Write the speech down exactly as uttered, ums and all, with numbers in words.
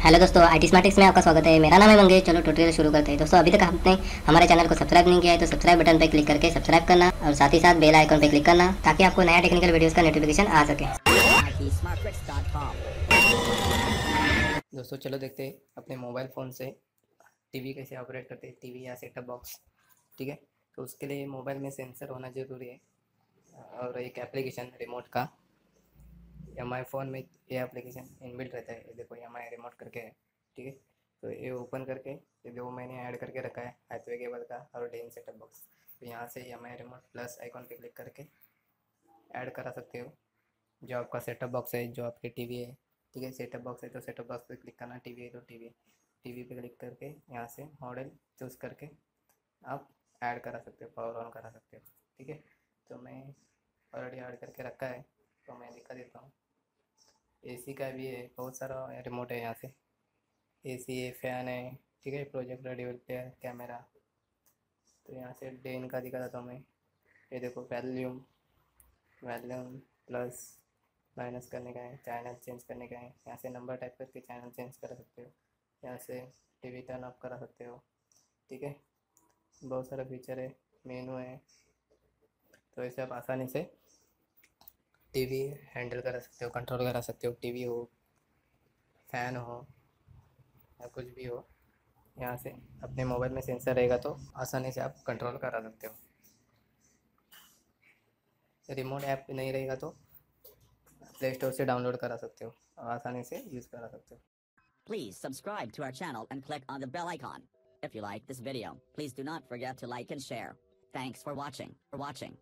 Hello दोस्तों, I T स्मार्टिक्स में आपका स्वागत है। मेरा नाम है मंगेश। चलो ट्यूटोरियल शुरू करते हैं। दोस्तों, अभी तक आपने हमारे चैनल को सब्सक्राइब नहीं किया है तो सब्सक्राइब बटन पर क्लिक करके सब्सक्राइब करना और साथ ही साथ बेल आइकन पर क्लिक करना ताकि आपको नया टेक्निकल वीडियोस का नोटिफिकेशन आ सके। दोस्तों चलो देखते हैं अपने मोबाइल फ़ोन से टीवी कैसे ऑपरेट करते हैं, टीवी या सेटअप बॉक्स। ठीक है, तो उसके लिए मोबाइल में सेंसर होना ज़रूरी है और एक एप्लीकेशन रिमोट का। एम आई फ़ोन में ये एप्लीकेशन इनबिल्ट रहता है। ये देखो एम आई रिमोट करके है। ठीक है, तो ये ओपन करके ये दो मैंने ऐड करके रखा है हाथवे केबल का और डेन सेटअप बॉक्स। तो यहाँ से M I remote plus icon पे क्लिक करके ऐड करा सकते हो जो आपका सेटअप बॉक्स है, जो आपकी टीवी है। ठीक है, सेटअप बॉक्स है तो सेटअप बॉक्स पे क्लिक करना, टीवी है तो टीवी टीवी पे क्लिक करके यहाँ से मॉडल चूज़ करके आप ऐड करा सकते हो, पावर ऑन करा सकते हो। ठीक है, तो मैं ऑलरेडी ऐड करके रखा है तो मैं दिखा देता हूँ। एसी का भी है, बहुत सारा रिमोट है यहाँ से। एसी है, फैन है। ठीक है, प्रोजेक्टर, ड्यूल प्लेयर, कैमरा। तो यहाँ से डेन का दिखा देता हूँ मैं। ये देखो वॉल्यूम, वॉल्यूम प्लस माइनस करने का है, चैनल चेंज करने का है। यहाँ से नंबर टाइप करके चैनल चेंज कर सकते हो। यहाँ से टीवी टर्न ऑफ करा सकते हो। ठीक है, बहुत सारा फीचर है, मेनू है। तो ऐसे आप आसानी से टीवी हैंडल करा सकते हो, कंट्रोल करा सकते हो। टीवी हो, फैन हो या कुछ भी हो, यहाँ से अपने मोबाइल में सेंसर रहेगा तो आसानी से आप कंट्रोल करा सकते हो। रिमोट ऐप नहीं रहेगा तो प्ले स्टोर से डाउनलोड करा सकते हो और आसानी से यूज़ करा सकते हो। Please subscribe to our channel and click on the bell icon. If you like this video, please do not forget to like and share. Thanks for watching. For watching.